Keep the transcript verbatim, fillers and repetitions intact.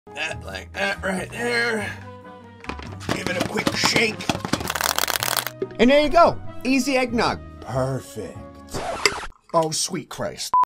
That like that right there. Give it a quick shake. And there you go. Easy eggnog. Perfect. Oh, sweet Christ.